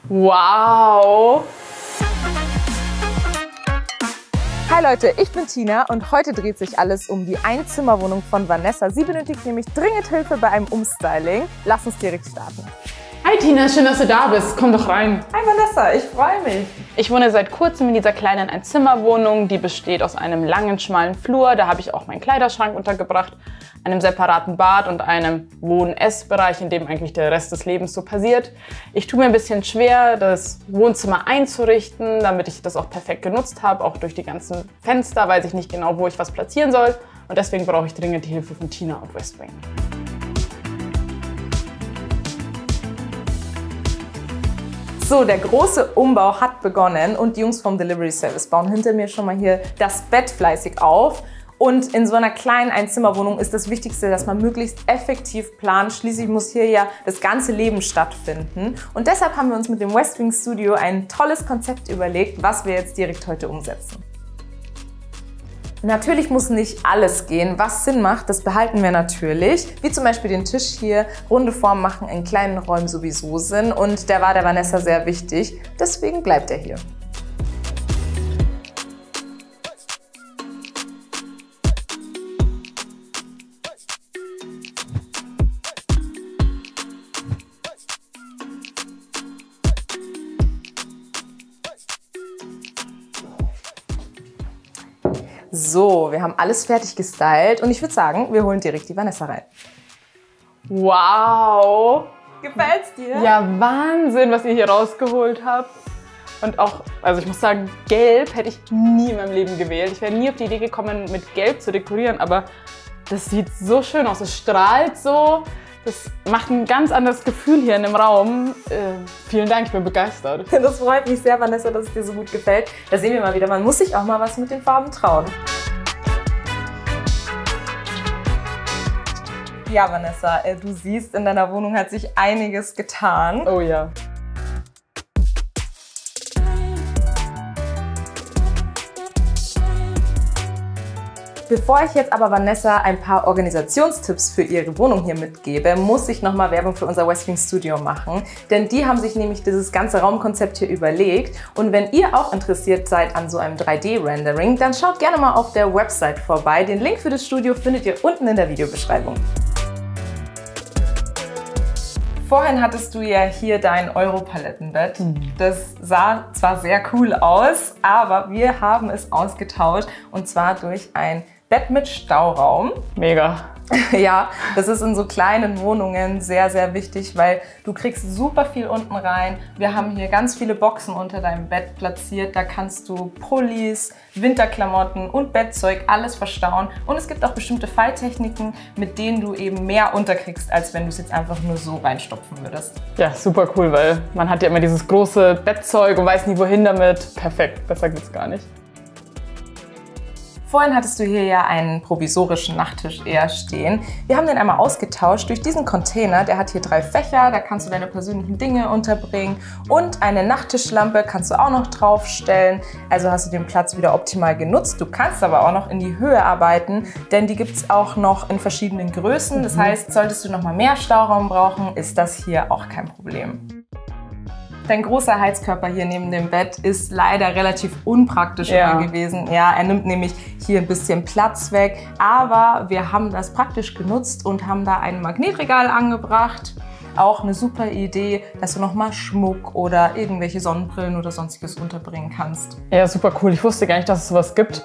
Wow! Hi Leute, ich bin Tina und heute dreht sich alles um die Einzimmerwohnung von Vanessa. Sie benötigt nämlich dringend Hilfe bei einem Umstyling. Lass uns direkt starten. Hi Tina, schön, dass du da bist. Komm doch rein. Hi Vanessa, ich freue mich. Ich wohne seit kurzem in dieser kleinen Einzimmerwohnung. Die besteht aus einem langen, schmalen Flur. Da habe ich auch meinen Kleiderschrank untergebracht, einem separaten Bad und einem Wohn-Ess-Bereich, in dem eigentlich der Rest des Lebens so passiert. Ich tue mir ein bisschen schwer, das Wohnzimmer einzurichten, damit ich das auch perfekt genutzt habe, auch durch die ganzen Fenster, weiß ich nicht genau, wo ich was platzieren soll. Und deswegen brauche ich dringend die Hilfe von Tina und Westwing. So, der große Umbau hat begonnen und die Jungs vom Delivery Service bauen hinter mir schon mal hier das Bett fleißig auf. Und in so einer kleinen Einzimmerwohnung ist das Wichtigste, dass man möglichst effektiv plant. Schließlich muss hier ja das ganze Leben stattfinden. Und deshalb haben wir uns mit dem Westwing Studio ein tolles Konzept überlegt, was wir jetzt direkt heute umsetzen. Natürlich muss nicht alles gehen. Was Sinn macht, das behalten wir natürlich. Wie zum Beispiel den Tisch hier. Runde Formen machen in kleinen Räumen sowieso Sinn. Und der war der Vanessa sehr wichtig. Deswegen bleibt er hier. So, wir haben alles fertig gestylt und ich würde sagen, wir holen direkt die Vanessa rein. Wow! Gefällt's dir? Ja, Wahnsinn, was ihr hier rausgeholt habt. Und auch, also ich muss sagen, Gelb hätte ich nie in meinem Leben gewählt. Ich wäre nie auf die Idee gekommen, mit Gelb zu dekorieren, aber das sieht so schön aus. Es strahlt so. Das macht ein ganz anderes Gefühl hier in dem Raum. Vielen Dank, ich bin begeistert. Das freut mich sehr, Vanessa, dass es dir so gut gefällt. Da sehen wir mal wieder, man muss sich auch mal was mit den Farben trauen. Ja, Vanessa, du siehst, in deiner Wohnung hat sich einiges getan. Oh ja. Bevor ich jetzt aber Vanessa ein paar Organisationstipps für ihre Wohnung hier mitgebe, muss ich nochmal Werbung für unser Westwing Studio machen. Denn die haben sich nämlich dieses ganze Raumkonzept hier überlegt. Und wenn ihr auch interessiert seid an so einem 3D-Rendering, dann schaut gerne mal auf der Website vorbei. Den Link für das Studio findet ihr unten in der Videobeschreibung. Vorhin hattest du ja hier dein Euro-Palettenbett. Das sah zwar sehr cool aus, aber wir haben es ausgetauscht und zwar durch ein Bett mit Stauraum. Mega. Ja, das ist in so kleinen Wohnungen sehr, sehr wichtig, weil du kriegst super viel unten rein. Wir haben hier ganz viele Boxen unter deinem Bett platziert. Da kannst du Pullis, Winterklamotten und Bettzeug alles verstauen. Und es gibt auch bestimmte Falltechniken, mit denen du eben mehr unterkriegst, als wenn du es jetzt einfach nur so reinstopfen würdest. Ja, super cool, weil man hat ja immer dieses große Bettzeug und weiß nie wohin damit. Perfekt, besser geht's gar nicht. Vorhin hattest du hier ja einen provisorischen Nachttisch eher stehen. Wir haben den einmal ausgetauscht durch diesen Container. Der hat hier 3 Fächer, da kannst du deine persönlichen Dinge unterbringen. Und eine Nachttischlampe kannst du auch noch draufstellen. Also hast du den Platz wieder optimal genutzt. Du kannst aber auch noch in die Höhe arbeiten, denn die gibt es auch noch in verschiedenen Größen. Das heißt, solltest du noch mal mehr Stauraum brauchen, ist das hier auch kein Problem. Dein großer Heizkörper hier neben dem Bett ist leider relativ unpraktisch immer gewesen. Ja, er nimmt nämlich hier ein bisschen Platz weg, aber wir haben das praktisch genutzt und haben da ein Magnetregal angebracht. Auch eine super Idee, dass du nochmal Schmuck oder irgendwelche Sonnenbrillen oder sonstiges unterbringen kannst. Ja, super cool. Ich wusste gar nicht, dass es sowas gibt.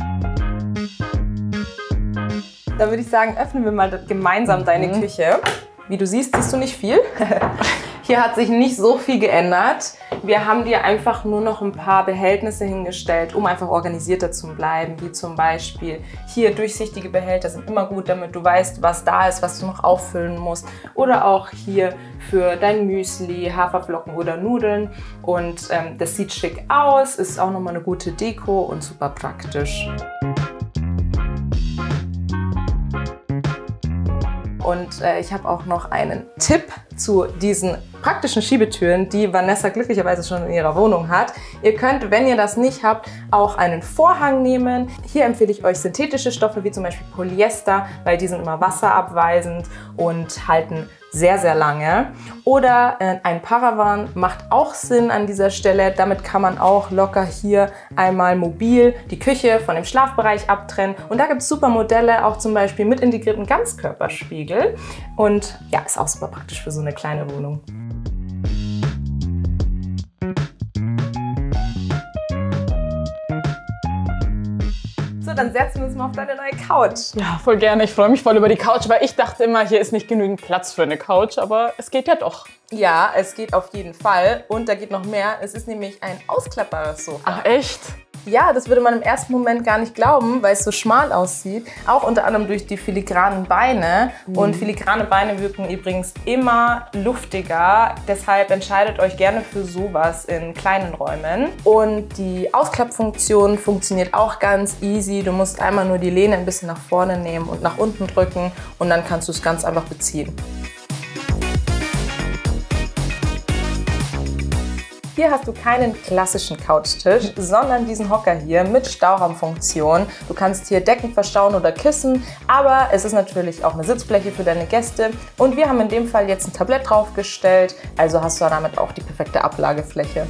Da würde ich sagen, öffnen wir mal gemeinsam deine Küche. Wie du siehst, siehst du nicht viel. Hier hat sich nicht so viel geändert. Wir haben dir einfach nur noch ein paar Behältnisse hingestellt, um einfach organisierter zu bleiben. Wie zum Beispiel hier durchsichtige Behälter sind immer gut, damit du weißt, was da ist, was du noch auffüllen musst. Oder auch hier für dein Müsli, Haferflocken oder Nudeln. Und das sieht schick aus, ist auch nochmal eine gute Deko und super praktisch. Und ich habe auch noch einen Tipp zu diesen praktischen Schiebetüren, die Vanessa glücklicherweise schon in ihrer Wohnung hat. Ihr könnt, wenn ihr das nicht habt, auch einen Vorhang nehmen. Hier empfehle ich euch synthetische Stoffe wie zum Beispiel Polyester, weil die sind immer wasserabweisend und halten sehr, sehr lange. Oder ein Paravan macht auch Sinn an dieser Stelle. Damit kann man auch locker hier einmal mobil die Küche von dem Schlafbereich abtrennen. Und da gibt es super Modelle, auch zum Beispiel mit integriertem Ganzkörperspiegel. Und ja, ist auch super praktisch für so eine kleine Wohnung. So, dann setzen wir uns mal auf deine neue Couch. Ja, voll gerne. Ich freue mich voll über die Couch, weil ich dachte immer, hier ist nicht genügend Platz für eine Couch, aber es geht ja doch. Ja, es geht auf jeden Fall. Und da geht noch mehr. Es ist nämlich ein ausklappbares Sofa. Ach echt? Ja, das würde man im ersten Moment gar nicht glauben, weil es so schmal aussieht. Auch unter anderem durch die filigranen Beine. Und filigrane Beine wirken übrigens immer luftiger. Deshalb entscheidet euch gerne für sowas in kleinen Räumen. Und die Ausklappfunktion funktioniert auch ganz easy. Du musst einmal nur die Lehne ein bisschen nach vorne nehmen und nach unten drücken. Und dann kannst du es ganz einfach beziehen. Hier hast du keinen klassischen Couchtisch, sondern diesen Hocker hier mit Stauraumfunktion. Du kannst hier Decken verstauen oder Kissen, aber es ist natürlich auch eine Sitzfläche für deine Gäste. Und wir haben in dem Fall jetzt ein Tablett draufgestellt, also hast du damit auch die perfekte Ablagefläche.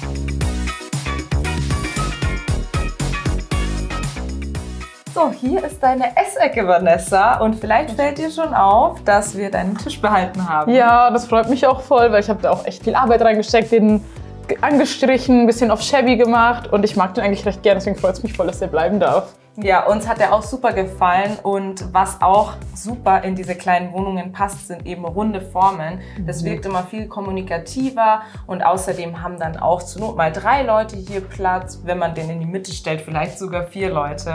So, hier ist deine Essecke, Vanessa. Und vielleicht fällt dir schon auf, dass wir deinen Tisch behalten haben. Ja, das freut mich auch voll, weil ich habe da auch echt viel Arbeit reingesteckt, den angestrichen, ein bisschen auf shabby gemacht und ich mag den eigentlich recht gerne, deswegen freut es mich voll, dass der bleiben darf. Ja, uns hat der auch super gefallen und was auch super in diese kleinen Wohnungen passt, sind eben runde Formen. Das wirkt immer viel kommunikativer und außerdem haben dann auch zur Not mal 3 Leute hier Platz, wenn man den in die Mitte stellt, vielleicht sogar 4 Leute.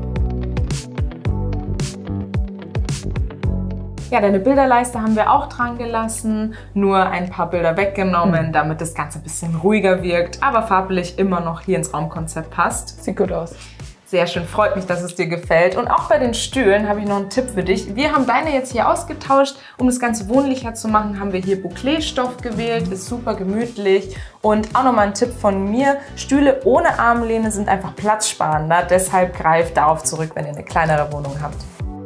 Ja, deine Bilderleiste haben wir auch dran gelassen, nur ein paar Bilder weggenommen, damit das Ganze ein bisschen ruhiger wirkt, aber farblich immer noch hier ins Raumkonzept passt. Sieht gut aus. Sehr schön, freut mich, dass es dir gefällt. Und auch bei den Stühlen habe ich noch einen Tipp für dich. Wir haben deine jetzt hier ausgetauscht. Um das Ganze wohnlicher zu machen, haben wir hier Bouclé-Stoff gewählt. Ist super gemütlich. Und auch nochmal ein Tipp von mir. Stühle ohne Armlehne sind einfach platzsparender. Deshalb greift darauf zurück, wenn ihr eine kleinere Wohnung habt.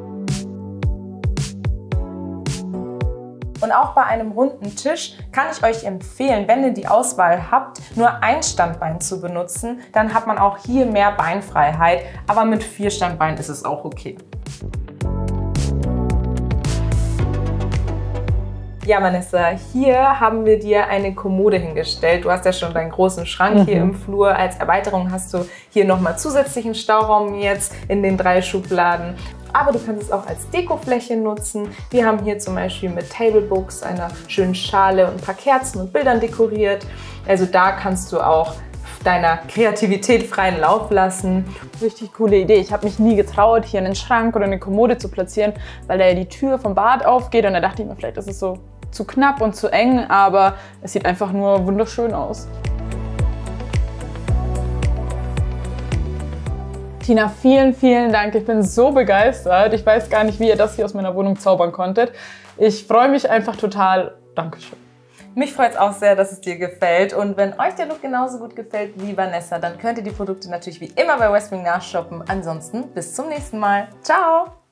Und auch bei einem runden Tisch kann ich euch empfehlen, wenn ihr die Auswahl habt, nur ein Standbein zu benutzen. Dann hat man auch hier mehr Beinfreiheit, aber mit 4 Standbeinen ist es auch okay. Ja, Vanessa, hier haben wir dir eine Kommode hingestellt. Du hast ja schon deinen großen Schrank hier im Flur. Als Erweiterung hast du hier nochmal zusätzlichen Stauraum jetzt in den 3 Schubladen. Aber du kannst es auch als Dekofläche nutzen. Wir haben hier zum Beispiel mit Tablebooks, einer schönen Schale und ein paar Kerzen und Bildern dekoriert. Also da kannst du auch deiner Kreativität freien Lauf lassen. Richtig coole Idee. Ich habe mich nie getraut, hier einen Schrank oder eine Kommode zu platzieren, weil da ja die Tür vom Bad aufgeht und da dachte ich mir, vielleicht ist es so zu knapp und zu eng, aber es sieht einfach nur wunderschön aus. Tina, vielen, vielen Dank. Ich bin so begeistert. Ich weiß gar nicht, wie ihr das hier aus meiner Wohnung zaubern konntet. Ich freue mich einfach total. Dankeschön. Mich freut es auch sehr, dass es dir gefällt. Und wenn euch der Look genauso gut gefällt wie Vanessa, dann könnt ihr die Produkte natürlich wie immer bei Westwing nachshoppen. Ansonsten bis zum nächsten Mal. Ciao!